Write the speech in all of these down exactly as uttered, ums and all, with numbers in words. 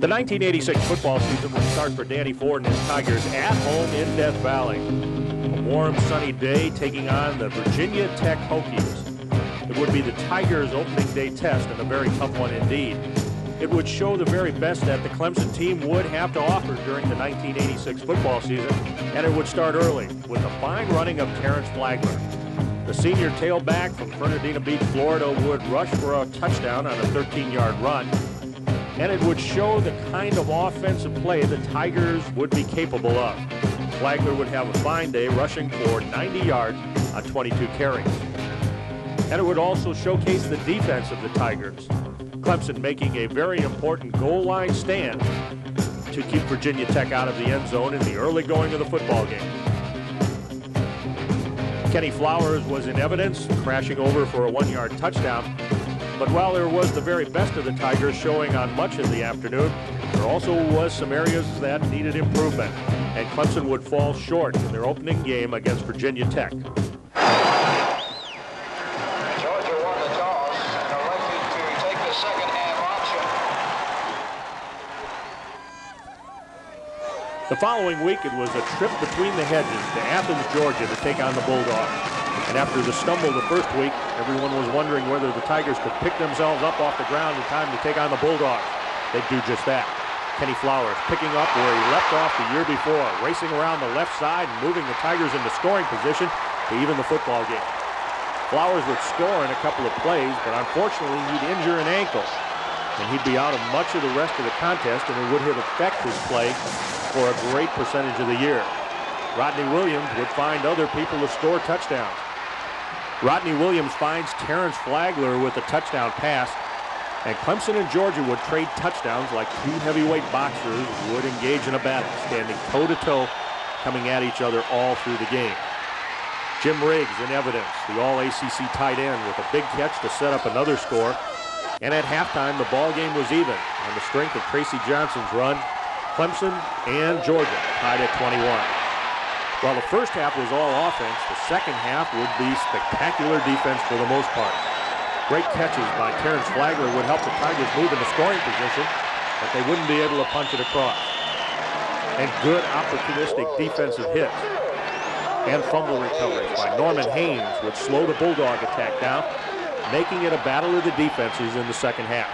The nineteen eighty-six football season will start for Danny Ford and his Tigers at home in Death Valley. A warm, sunny day taking on the Virginia Tech Hokies. It would be the Tigers' opening day test, and a very tough one indeed. It would show the very best that the Clemson team would have to offer during the nineteen eighty-six football season, and it would start early with a fine running of Terrence Flagler. The senior tailback from Fernandina Beach, Florida, would rush for a touchdown on a thirteen-yard run, and it would show the kind of offensive play the Tigers would be capable of. Flagler would have a fine day, rushing for ninety yards on twenty-two carries. And it would also showcase the defense of the Tigers. Clemson making a very important goal line stand to keep Virginia Tech out of the end zone in the early going of the football game. Kenny Flowers was in evidence, crashing over for a one-yard touchdown. But while there was the very best of the Tigers showing on much of the afternoon, there also was some areas that needed improvement, and Clemson would fall short in their opening game against Virginia Tech. Georgia won the toss and elected to take the second half option. The following week, it was a trip between the hedges to Athens, Georgia, to take on the Bulldogs. And after the stumble the first week, everyone was wondering whether the Tigers could pick themselves up off the ground in time to take on the Bulldogs. They'd do just that. Kenny Flowers picking up where he left off the year before, racing around the left side and moving the Tigers into scoring position to even the football game. Flowers would score in a couple of plays, but unfortunately he'd injure an ankle, and he'd be out of much of the rest of the contest, and it would have affected his play for a great percentage of the year. Rodney Williams would find other people to score touchdowns. Rodney Williams finds Terrence Flagler with a touchdown pass, and Clemson and Georgia would trade touchdowns like two heavyweight boxers would engage in a battle, standing toe-to-toe, coming at each other all through the game. Jim Riggs in evidence, the all-A C C tight end, with a big catch to set up another score. And at halftime, the ball game was even on the strength of Tracy Johnson's run. Clemson and Georgia tied at twenty-one. While the first half was all offense, the second half would be spectacular defense for the most part. Great catches by Terrence Flagler would help the Tigers move into scoring position, but they wouldn't be able to punch it across. And good opportunistic defensive hits and fumble recoveries by Norman Haynes would slow the Bulldog attack down, making it a battle of the defenses in the second half.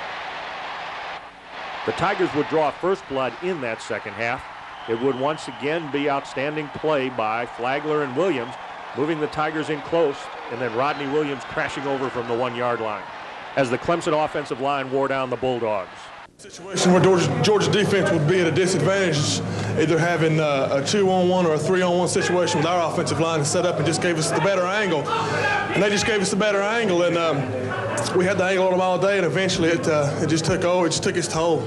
The Tigers would draw first blood in that second half. It would once again be outstanding play by Flagler and Williams, moving the Tigers in close, and then Rodney Williams crashing over from the one-yard line as the Clemson offensive line wore down the Bulldogs. Situation where Georgia, Georgia defense would be at a disadvantage, either having uh, a two-on-one or a three-on-one situation with our offensive line set up and just gave us the better angle. And they just gave us the better angle, and um, we had the angle on them all day, and eventually it, uh, it just took over, it just took its toll.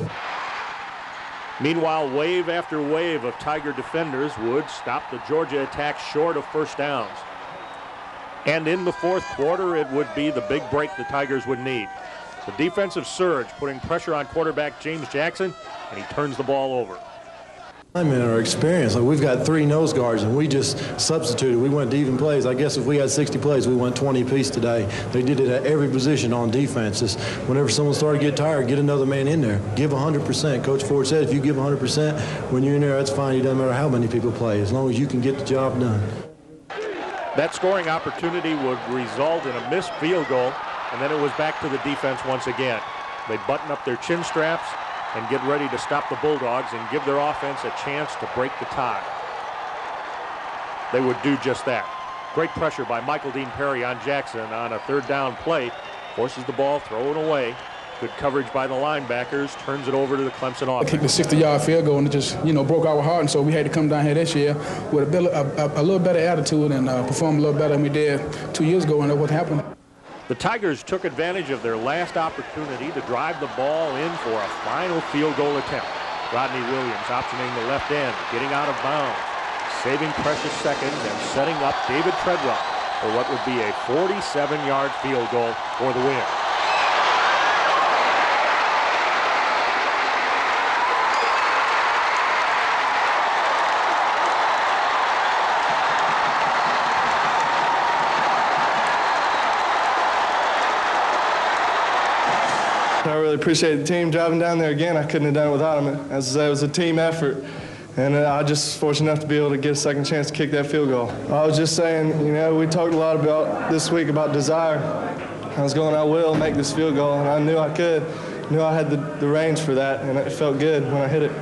Meanwhile, wave after wave of Tiger defenders would stop the Georgia attack short of first downs. And in the fourth quarter, it would be the big break the Tigers would need. The defensive surge putting pressure on quarterback James Jackson, and he turns the ball over. I mean, our experience, like we've got three nose guards, and we just substituted. We went to even plays. I guess if we had sixty plays, we went twenty apiece today. They did it at every position on defense. Just whenever someone started to get tired, get another man in there. Give one hundred percent. Coach Ford said if you give one hundred percent, when you're in there, that's fine. It doesn't matter how many people play, as long as you can get the job done. That scoring opportunity would result in a missed field goal, and then it was back to the defense once again. They button up their chin straps and get ready to stop the Bulldogs and give their offense a chance to break the tie. They would do just that. Great pressure by Michael Dean Perry on Jackson on a third down play. Forces the ball, throw it away. Good coverage by the linebackers, turns it over to the Clemson offense. I kicked a sixty-yard field goal, and it just, you know, broke our heart, and so we had to come down here this year with a, a, a little better attitude and uh, perform a little better than we did two years ago, and that's what happened. The Tigers took advantage of their last opportunity to drive the ball in for a final field goal attempt. Rodney Williams optioning the left end, getting out of bounds, saving precious seconds, and setting up David Treadwell for what would be a forty-seven yard field goal for the win. I really appreciate the team driving down there again. I couldn't have done it without them. As I say, it was a team effort. And uh, I just fortunate enough to be able to get a second chance to kick that field goal. I was just saying, you know, we talked a lot about this week about desire. I was going, I will make this field goal, and I knew I could. I knew I had the, the range for that, and it felt good when I hit it.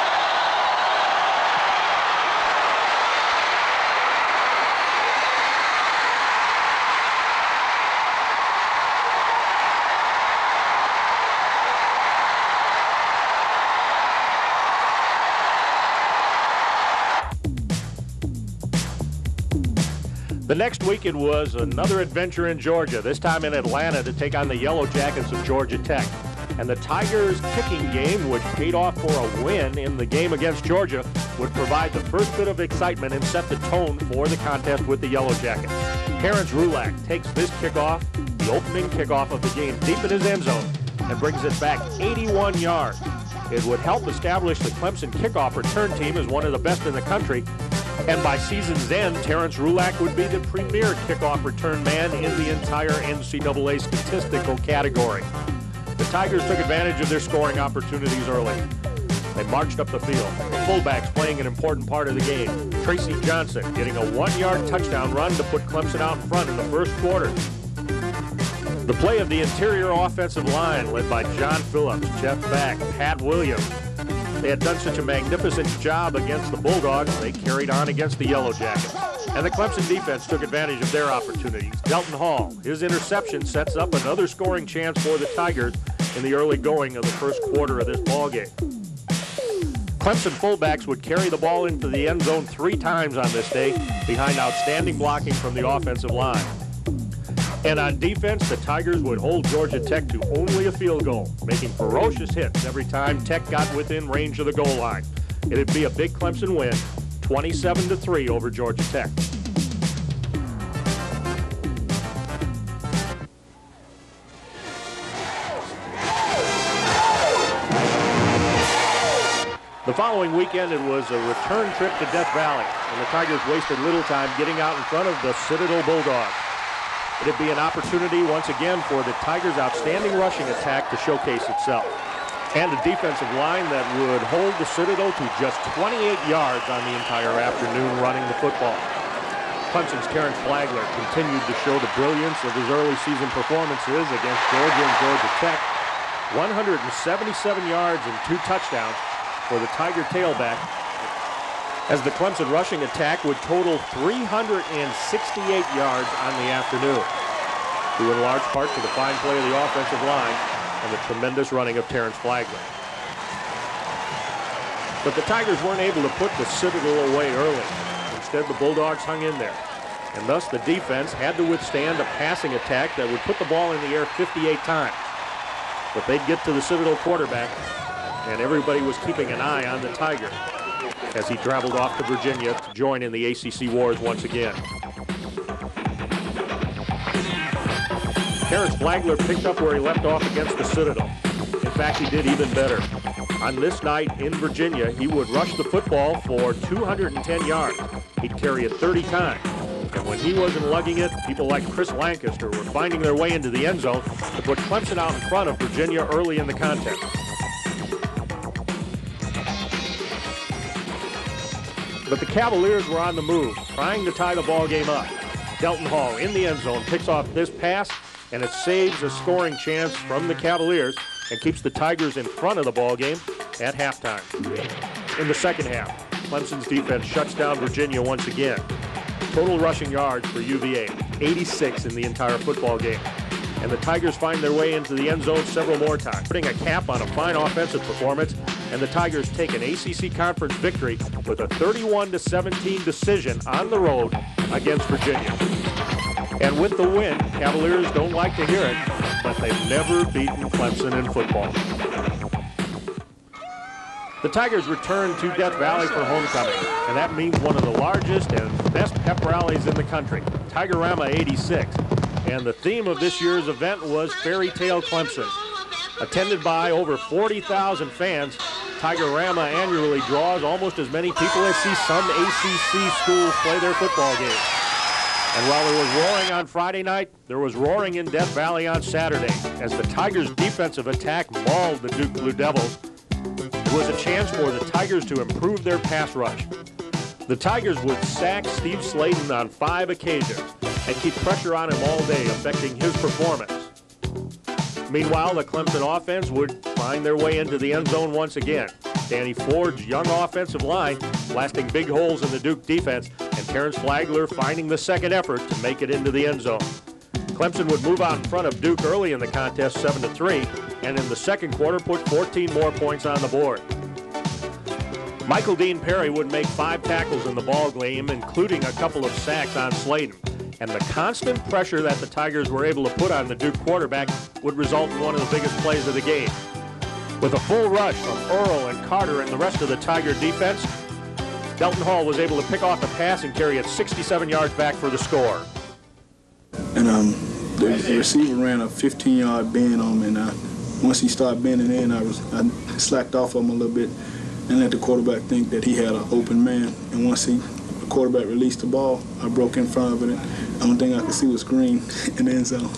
The next week it was another adventure in Georgia, this time in Atlanta to take on the Yellow Jackets of Georgia Tech. And the Tigers' kicking game, which paid off for a win in the game against Georgia, would provide the first bit of excitement and set the tone for the contest with the Yellow Jackets. Terrence Rulak takes this kickoff, the opening kickoff of the game, deep in his end zone and brings it back eighty-one yards. It would help establish the Clemson kickoff return team as one of the best in the country. And by season's end, Terrence Rulak would be the premier kickoff return man in the entire N C double A statistical category. The Tigers took advantage of their scoring opportunities early. They marched up the field. The fullbacks playing an important part of the game. Tracy Johnson getting a one-yard touchdown run to put Clemson out in front in the first quarter. The play of the interior offensive line led by John Phillips, Jeff Back, Pat Williams. They had done such a magnificent job against the Bulldogs, they carried on against the Yellow Jackets. And the Clemson defense took advantage of their opportunities. Delton Hall, his interception sets up another scoring chance for the Tigers in the early going of the first quarter of this ballgame. Clemson fullbacks would carry the ball into the end zone three times on this day behind outstanding blocking from the offensive line. And on defense, the Tigers would hold Georgia Tech to only a field goal, making ferocious hits every time Tech got within range of the goal line. It'd be a big Clemson win, twenty-seven to three over Georgia Tech. The following weekend, it was a return trip to Death Valley, and the Tigers wasted little time getting out in front of the Citadel Bulldogs. It'd be an opportunity once again for the Tigers' outstanding rushing attack to showcase itself. And a defensive line that would hold the Citadel to just twenty-eight yards on the entire afternoon running the football. Clemson's Terrence Flagler continued to show the brilliance of his early season performances against Georgia and Georgia Tech. one hundred seventy-seven yards and two touchdowns for the Tiger tailback, as the Clemson rushing attack would total three hundred sixty-eight yards on the afternoon, due in large part to the fine play of the offensive line and the tremendous running of Terrence Flagler. But the Tigers weren't able to put the Citadel away early. Instead, the Bulldogs hung in there, and thus the defense had to withstand a passing attack that would put the ball in the air fifty-eight times. But they'd get to the Citadel quarterback, and everybody was keeping an eye on the Tiger as he traveled off to Virginia to join in the A C C wars once again. Terrence Flagler picked up where he left off against the Citadel. In fact, he did even better. On this night in Virginia, he would rush the football for two hundred ten yards. He'd carry it thirty times. And when he wasn't lugging it, people like Chris Lancaster were finding their way into the end zone to put Clemson out in front of Virginia early in the contest. But the Cavaliers were on the move, trying to tie the ball game up. Delton Hall in the end zone picks off this pass, and it saves a scoring chance from the Cavaliers and keeps the Tigers in front of the ball game at halftime. In the second half, Clemson's defense shuts down Virginia once again. Total rushing yards for U V A, eighty-six in the entire football game. And the Tigers find their way into the end zone several more times, putting a cap on a fine offensive performance, and the Tigers take an A C C conference victory with a thirty-one to seventeen decision on the road against Virginia. And with the win, Cavaliers don't like to hear it, but they've never beaten Clemson in football. The Tigers return to Death Valley for homecoming, and that means one of the largest and best pep rallies in the country, Tiger-Rama eighty-six. And the theme of this year's event was Fairy Tale Clemson. Attended by over forty thousand fans, Tiger-Rama annually draws almost as many people as see some A C C schools play their football games. And while there was roaring on Friday night, there was roaring in Death Valley on Saturday as the Tigers' defensive attack mauled the Duke Blue Devils. It was a chance for the Tigers to improve their pass rush. The Tigers would sack Steve Slaton on five occasions and keep pressure on him all day, affecting his performance. Meanwhile, the Clemson offense would find their way into the end zone once again. Danny Ford's young offensive line blasting big holes in the Duke defense, and Terrence Flagler finding the second effort to make it into the end zone. Clemson would move out in front of Duke early in the contest, seven to three, and in the second quarter put fourteen more points on the board. Michael Dean Perry would make five tackles in the ball game, including a couple of sacks on Slaton. And the constant pressure that the Tigers were able to put on the Duke quarterback would result in one of the biggest plays of the game. With a full rush from Earl and Carter and the rest of the Tiger defense, Delton Hall was able to pick off the pass and carry it sixty-seven yards back for the score. And um, the, the receiver ran a fifteen-yard bend on him, and uh, once he started bending in, I was I slacked off on him a little bit and let the quarterback think that he had an open man. And once he, the quarterback released the ball, I broke in front of it, and the only thing I could see was green in the end zone.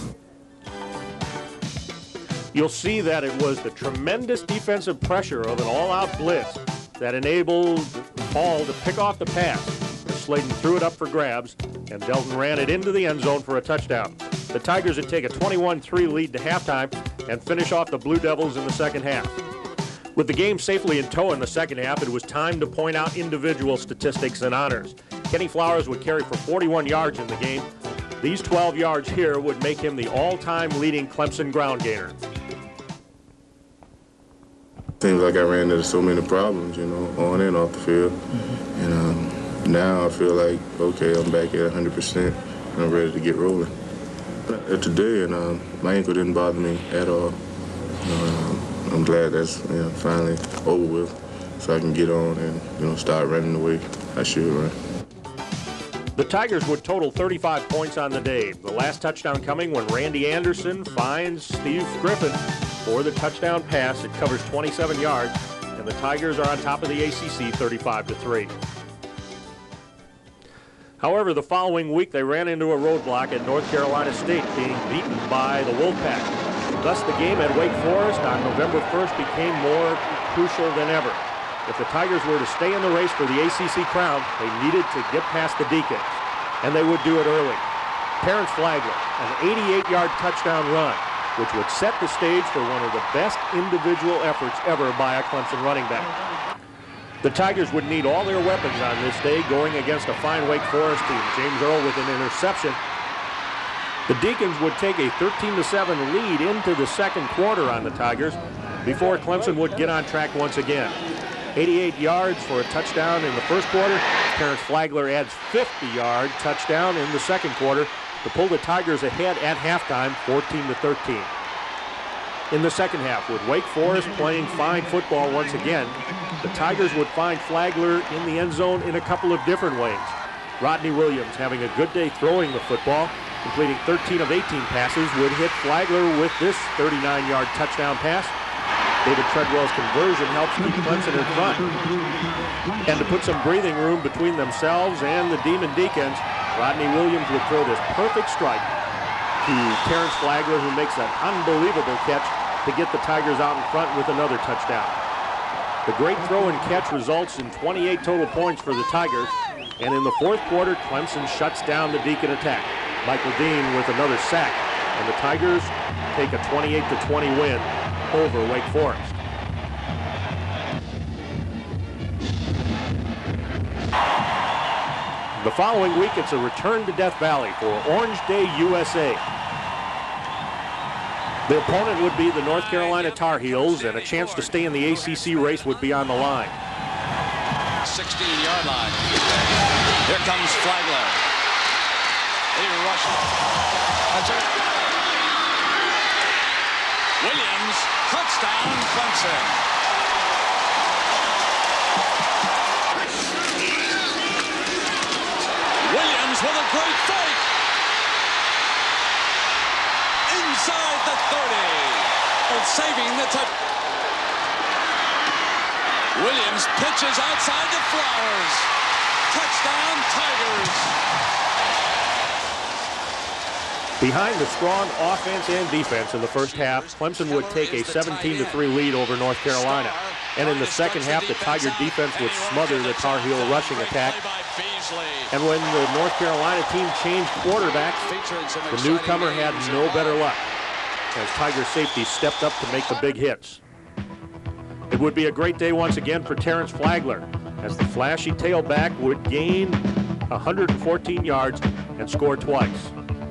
You'll see that it was the tremendous defensive pressure of an all-out blitz that enabled Hall to pick off the pass. Slaton threw it up for grabs, and Delton ran it into the end zone for a touchdown. The Tigers would take a twenty-one three lead to halftime and finish off the Blue Devils in the second half. With the game safely in tow in the second half, it was time to point out individual statistics and honors. Kenny Flowers would carry for forty-one yards in the game. These twelve yards here would make him the all-time leading Clemson ground gainer. Seems like I ran into so many problems, you know, on and off the field. Mm-hmm. And um, now I feel like, okay, I'm back at one hundred percent and I'm ready to get rolling. But today, and um, my ankle didn't bother me at all. Um, I'm glad that's you know, finally over with, so I can get on and you know start running the way I should run. The Tigers would total thirty-five points on the day. The last touchdown coming when Randy Anderson finds Steve Griffin for the touchdown pass. It covers twenty-seven yards, and the Tigers are on top of the A C C thirty-five to three. However, the following week they ran into a roadblock at North Carolina State, being beaten by the Wolfpack. Thus, the game at Wake Forest on November first became more crucial than ever. If the Tigers were to stay in the race for the A C C crown, they needed to get past the Deacons, and they would do it early. Terrence Flagler, an eighty-eight yard touchdown run, which would set the stage for one of the best individual efforts ever by a Clemson running back. The Tigers would need all their weapons on this day going against a fine Wake Forest team. James Earl with an interception. The Deacons would take a thirteen to seven lead into the second quarter on the Tigers before Clemson would get on track once again. eighty-eight yards for a touchdown in the first quarter. Terrence Flagler adds fifty yard touchdown in the second quarter to pull the Tigers ahead at halftime, fourteen to thirteen. In the second half, with Wake Forest playing fine football once again, the Tigers would find Flagler in the end zone in a couple of different ways. Rodney Williams, having a good day throwing the football, completing thirteen of eighteen passes, would hit Flagler with this thirty-nine yard touchdown pass. David Treadwell's conversion helps keep Clemson in front. And to put some breathing room between themselves and the Demon Deacons, Rodney Williams would throw this perfect strike to Terrence Flagler, who makes an unbelievable catch to get the Tigers out in front with another touchdown. The great throw and catch results in twenty-eight total points for the Tigers, and in the fourth quarter, Clemson shuts down the Deacon attack. Michael Dean with another sack, and the Tigers take a twenty-eight to twenty win over Wake Forest. The following week, it's a return to Death Valley for Orange Day U S A. The opponent would be the North Carolina Tar Heels, and a chance to stay in the A C C race would be on the line. sixteen yard line. Here comes Flagler. He rushes. That's it. Williams, touchdown, Clemson. Williams with a great fake. Inside the thirty. And saving the touch. Williams pitches outside the Flowers. Touchdown, Tigers. Behind the strong offense and defense in the first half, Clemson would take a seventeen to three lead over North Carolina. And in the second half, the Tiger defense would smother the Tar Heel rushing attack. And when the North Carolina team changed quarterbacks, the newcomer had no better luck, as Tiger safety stepped up to make the big hits. It would be a great day once again for Terrence Flagler, as the flashy tailback would gain one hundred fourteen yards and score twice.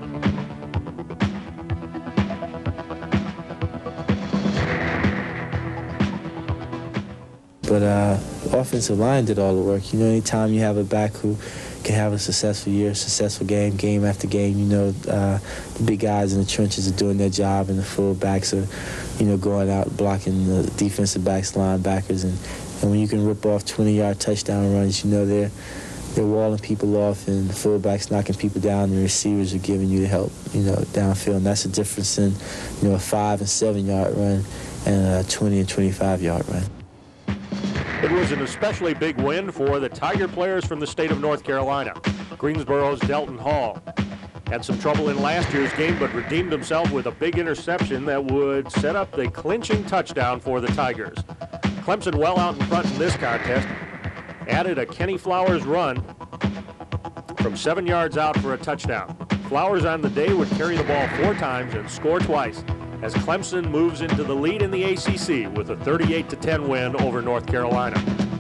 But uh, offensive line did all the work. You know, anytime you have a back who can have a successful year, successful game, game after game, you know, uh, the big guys in the trenches are doing their job, and the fullbacks are, you know, going out blocking the defensive backs, linebackers, and, and when you can rip off twenty-yard touchdown runs, you know, they're they're walling people off, and the fullbacks knocking people down, and the receivers are giving you the help, you know, downfield. And that's the difference in, you know, a five and seven yard run and a twenty and twenty-five yard run. It was an especially big win for the Tiger players from the state of North Carolina. Greensboro's Delton Hall had some trouble in last year's game, but redeemed himself with a big interception that would set up the clinching touchdown for the Tigers. Clemson well out in front in this contest, added a Kenny Flowers run from seven yards out for a touchdown. Flowers on the day would carry the ball four times and score twice, as Clemson moves into the lead in the A C C with a thirty-eight to ten win over North Carolina.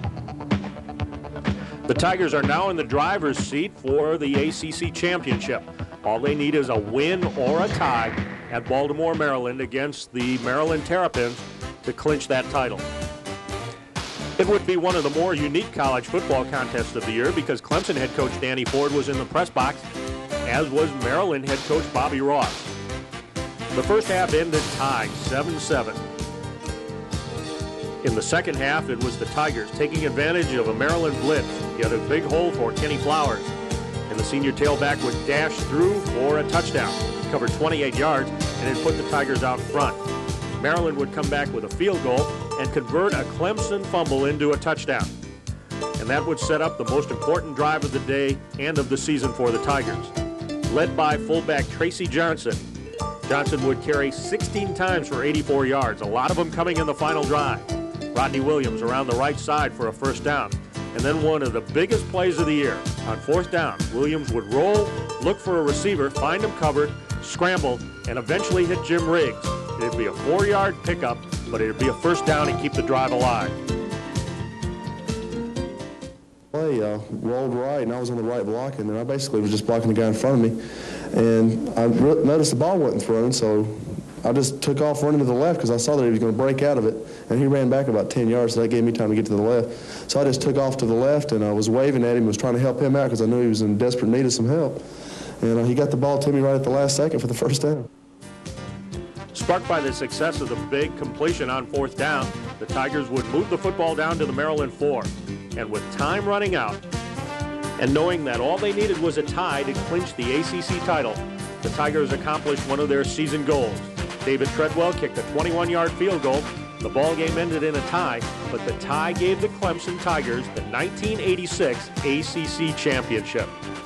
The Tigers are now in the driver's seat for the A C C championship. All they need is a win or a tie at Baltimore, Maryland against the Maryland Terrapins to clinch that title. It would be one of the more unique college football contests of the year because Clemson head coach Danny Ford was in the press box, as was Maryland head coach Bobby Ross. The first half ended tied seven seven. In the second half, it was the Tigers taking advantage of a Maryland blitz. He had a big hole for Kenny Flowers, and the senior tailback would dash through for a touchdown. He covered twenty-eight yards, and it put the Tigers out in front. Maryland would come back with a field goal and convert a Clemson fumble into a touchdown. And that would set up the most important drive of the day and of the season for the Tigers. Led by fullback Tracy Johnson, Johnson would carry sixteen times for eighty-four yards, a lot of them coming in the final drive. Rodney Williams around the right side for a first down. And then one of the biggest plays of the year. On fourth down, Williams would roll, look for a receiver, find him covered, scramble, and eventually hit Jim Riggs. It'd be a four-yard pickup, but it'd be a first down and keep the drive alive. Play uh, rolled right, and I was on the right block, and then I basically was just blocking the guy in front of me. And I re- noticed the ball wasn't thrown, so I just took off running to the left because I saw that he was going to break out of it. And he ran back about ten yards, so that gave me time to get to the left. So I just took off to the left, and I was waving at him, was trying to help him out because I knew he was in desperate need of some help. And uh, he got the ball to me right at the last second for the first down. Sparked by the success of the big completion on fourth down, the Tigers would move the football down to the Maryland four. And with time running out, and knowing that all they needed was a tie to clinch the A C C title, the Tigers accomplished one of their season goals. David Treadwell kicked a twenty-one-yard field goal. The ball game ended in a tie, but the tie gave the Clemson Tigers the nineteen eighty-six A C C championship.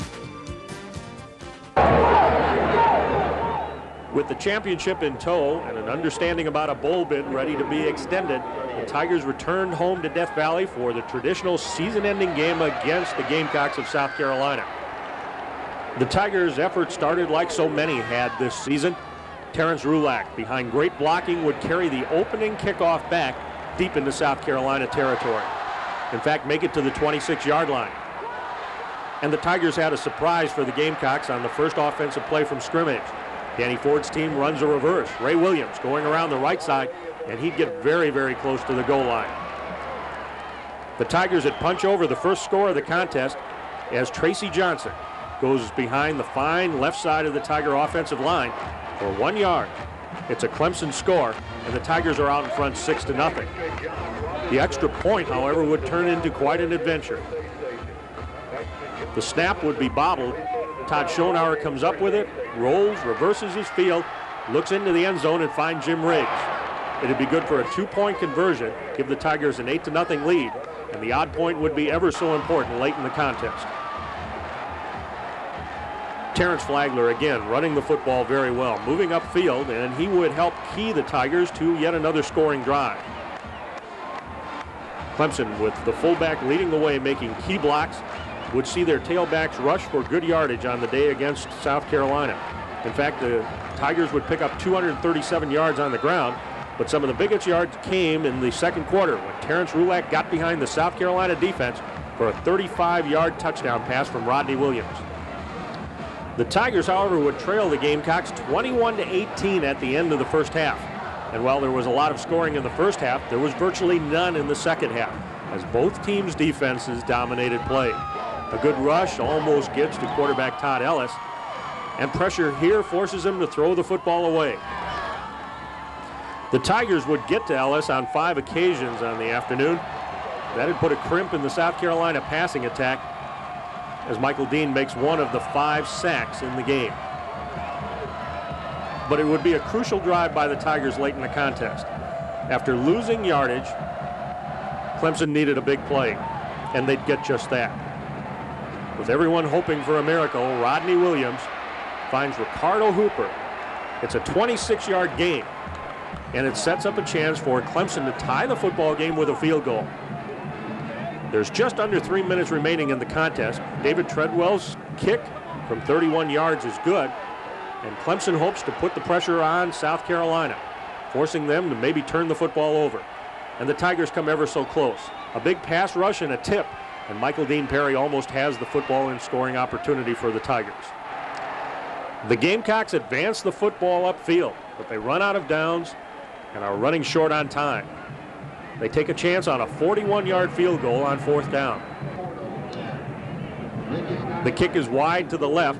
With the championship in tow and an understanding about a bowl bid ready to be extended, the Tigers returned home to Death Valley for the traditional season-ending game against the Gamecocks of South Carolina. The Tigers' effort started like so many had this season. Terrence Rulak, behind great blocking, would carry the opening kickoff back deep into South Carolina territory. In fact, make it to the twenty-six-yard line. And the Tigers had a surprise for the Gamecocks on the first offensive play from scrimmage. Danny Ford's team runs a reverse. Ray Williams going around the right side, and he'd get very, very close to the goal line. The Tigers would punch over the first score of the contest as Tracy Johnson goes behind the fine left side of the Tiger offensive line for one yard. It's a Clemson score, and the Tigers are out in front six to nothing. The extra point, however, would turn into quite an adventure. The snap would be bobbled. Todd Schonauer comes up with it, rolls, reverses his field, looks into the end zone and finds Jim Riggs. It'd be good for a two-point conversion, give the Tigers an eight to nothing lead, and the odd point would be ever so important late in the contest. Terrence Flagler again running the football very well, moving upfield, and he would help key the Tigers to yet another scoring drive. Clemson, with the fullback leading the way, making key blocks, would see their tailbacks rush for good yardage on the day against South Carolina. In fact, the Tigers would pick up two hundred thirty-seven yards on the ground, but some of the biggest yards came in the second quarter when Terrence Rulack got behind the South Carolina defense for a thirty-five yard touchdown pass from Rodney Williams. The Tigers, however, would trail the Gamecocks twenty-one to eighteen at the end of the first half. And while there was a lot of scoring in the first half, there was virtually none in the second half, as both teams' defenses dominated play. A good rush almost gets to quarterback Todd Ellis, and pressure here forces him to throw the football away. The Tigers would get to Ellis on five occasions on the afternoon. That had put a crimp in the South Carolina passing attack, as Michael Dean makes one of the five sacks in the game. But it would be a crucial drive by the Tigers late in the contest. After losing yardage, Clemson needed a big play, and they'd get just that. With everyone hoping for a miracle, Rodney Williams finds Ricardo Hooper. It's a twenty-six yard gain, and it sets up a chance for Clemson to tie the football game with a field goal. There's just under three minutes remaining in the contest. David Treadwell's kick from thirty-one yards is good, and Clemson hopes to put the pressure on South Carolina, forcing them to maybe turn the football over. And the Tigers come ever so close. A big pass rush and a tip, and Michael Dean Perry almost has the football and scoring opportunity for the Tigers. The Gamecocks advance the football upfield, but they run out of downs and are running short on time. They take a chance on a forty-one yard field goal on fourth down. The kick is wide to the left.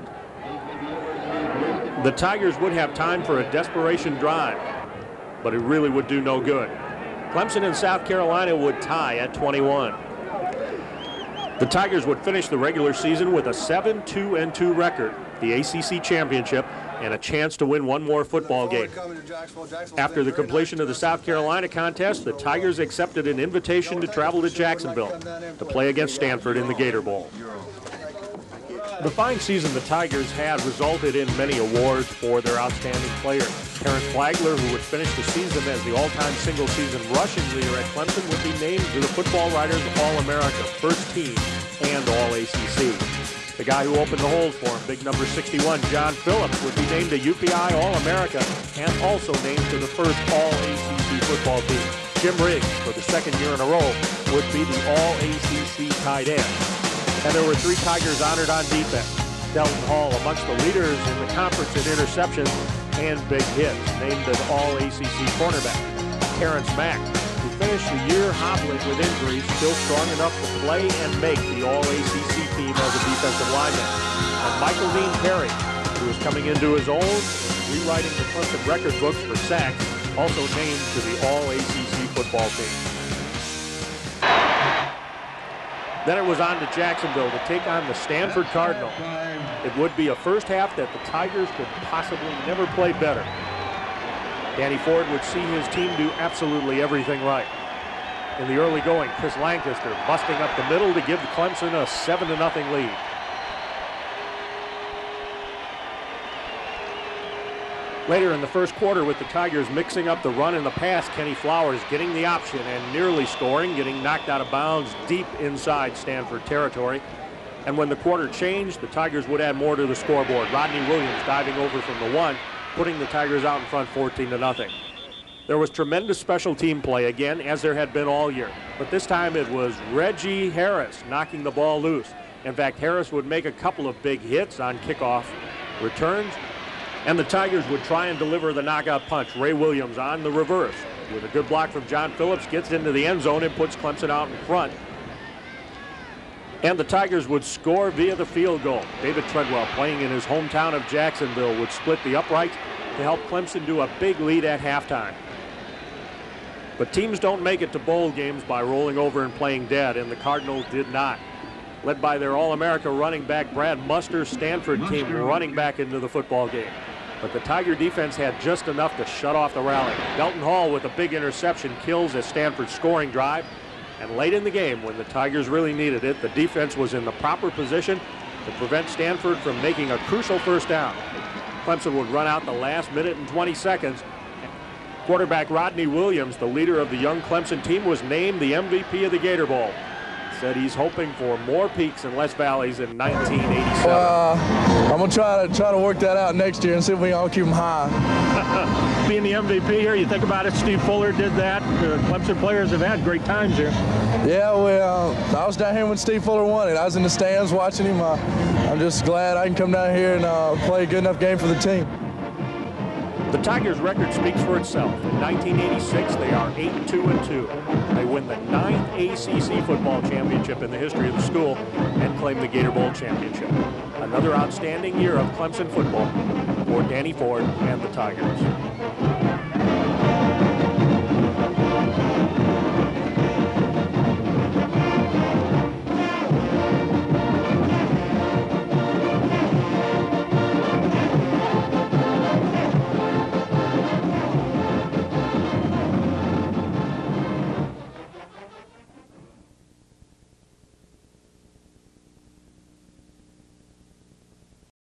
The Tigers would have time for a desperation drive, but it really would do no good. Clemson and South Carolina would tie at twenty-one. The Tigers would finish the regular season with a seven two and two record, the A C C championship, and a chance to win one more football game. After the completion of the South Carolina contest, the Tigers accepted an invitation to travel to Jacksonville to play against Stanford in the Gator Bowl. The fine season the Tigers had resulted in many awards for their outstanding players. Terrence Flagler, who would finish the season as the all-time single-season rushing leader at Clemson, would be named to the Football Writers All-America, First Team, and All-A C C. The guy who opened the holes for him, big number sixty-one, John Phillips, would be named a U P I All-America and also named to the first All-A C C football team. Jim Riggs, for the second year in a row, would be the All-A C C tight end. And there were three Tigers honored on defense. Delton Hall, amongst the leaders in the conference in interceptions and big hits, named an All-A C C cornerback. Terrence Mack, who finished the year hobbling with injuries, still strong enough to play and make the All-A C C team as a defensive lineman. And Michael Dean Perry, who is coming into his own, rewriting the Clemson record books for sacks, also named to the All-A C C football team. Then it was on to Jacksonville to take on the Stanford Cardinal. It would be a first half that the Tigers could possibly never play better. Danny Ford would see his team do absolutely everything right. In the early going, Chris Lancaster busting up the middle to give Clemson a seven to nothing lead. Later in the first quarter, with the Tigers mixing up the run and the pass, Kenny Flowers getting the option and nearly scoring, getting knocked out of bounds deep inside Stanford territory. And when the quarter changed, the Tigers would add more to the scoreboard. Rodney Williams diving over from the one, putting the Tigers out in front fourteen to nothing. There was tremendous special team play again, as there had been all year. But this time it was Reggie Harris knocking the ball loose. In fact, Harris would make a couple of big hits on kickoff returns, and the Tigers would try and deliver the knockout punch. Ray Williams on the reverse with a good block from John Phillips, gets into the end zone and puts Clemson out in front. And the Tigers would score via the field goal. David Treadwell, playing in his hometown of Jacksonville, would split the uprights to help Clemson do a big lead at halftime. But teams don't make it to bowl games by rolling over and playing dead, and the Cardinals did not. Led by their All-America running back Brad Muster, Stanford came running back into the football game. But the Tiger defense had just enough to shut off the rally. Delton Hall with a big interception kills a Stanford scoring drive. And late in the game, when the Tigers really needed it, the defense was in the proper position to prevent Stanford from making a crucial first down. Clemson would run out the last minute and twenty seconds. Quarterback Rodney Williams, the leader of the young Clemson team, was named the M V P of the Gator Bowl. Said he's hoping for more peaks and less valleys in nineteen eighty-seven. Uh, I'm gonna try to try to work that out next year and see if we can all keep them high. Being the M V P here, you think about it. Steve Fuller did that. The Clemson players have had great times here. Yeah, well, uh, I was down here when Steve Fuller won it. I was in the stands watching him. Uh, I'm just glad I can come down here and uh, play a good enough game for the team. The Tigers' record speaks for itself. In nineteen eighty-six, they are eight and two and two. They win the ninth A C C football championship in the history of the school and claim the Gator Bowl championship. Another outstanding year of Clemson football for Danny Ford and the Tigers.